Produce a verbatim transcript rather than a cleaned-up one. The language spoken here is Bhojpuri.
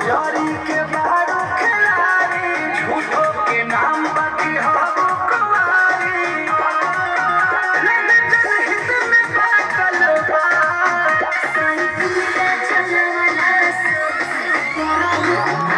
जारी के बारू खिलाड़ी झूठों के नाम बाकी हो कुमारी लेकिन जनहित में बाटल बा